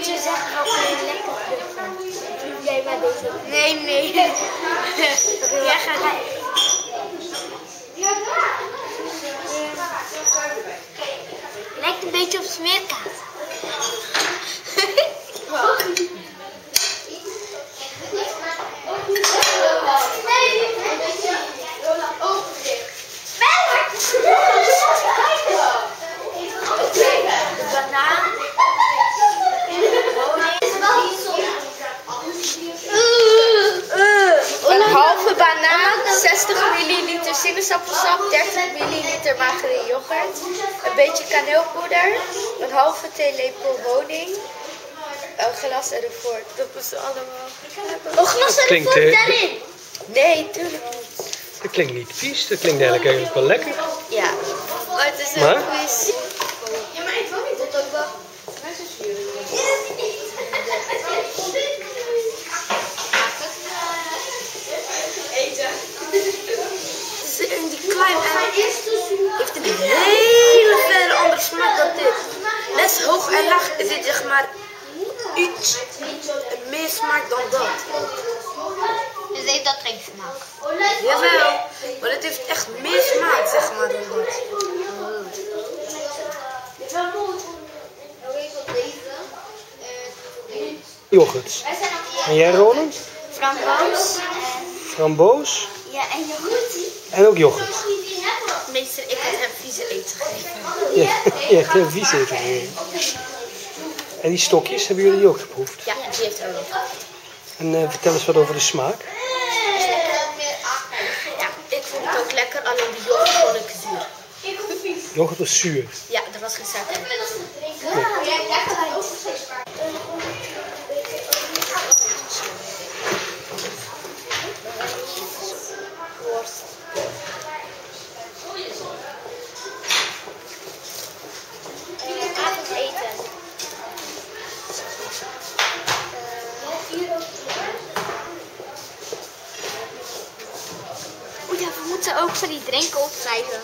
moet je zeggen welke je lekker vindt. Jij maar deze. Nee. Jij gaat. Lijkt een beetje op smeerkaas. Banaan. Een halve banaan, 60 ml sinaasappelsap, 30 ml magere yoghurt, een beetje kaneelpoeder, een halve theelepel honing, een glas ervoor. Dat is allemaal. Een glas ervoor daarin? Nee, tuurlijk niet. Dat klinkt niet vies, dat klinkt eigenlijk wel lekker. Ja, maar het is een quiz. Ja, maar ik wil niet dat ook wel. Mensen zuren. In die klein heeft een hele verre andere smaak dan dit. Les hoog en laag is dit zeg maar iets meer smaak dan dat. Dus heeft dat geen smaak? Jawel, maar het heeft echt meer smaak zeg maar dan dat. Yoghurt. En jij Roland? Framboos. Framboos? Ja, en yoghurt. En ook yoghurt. Meester, ik heb hem vieze eten gegeven. Je hebt een vies eten gegeven. En die stokjes, hebben jullie die ook geproefd? Ja, die heeft ook. En vertel eens wat over de smaak. Ja, ik vond het ook lekker, alleen de yoghurt vond ik zuur. Yoghurt was zuur. Ja, er was geen suiker in. Avondeten. Oh ja, we moeten ook van die drinken opschrijven.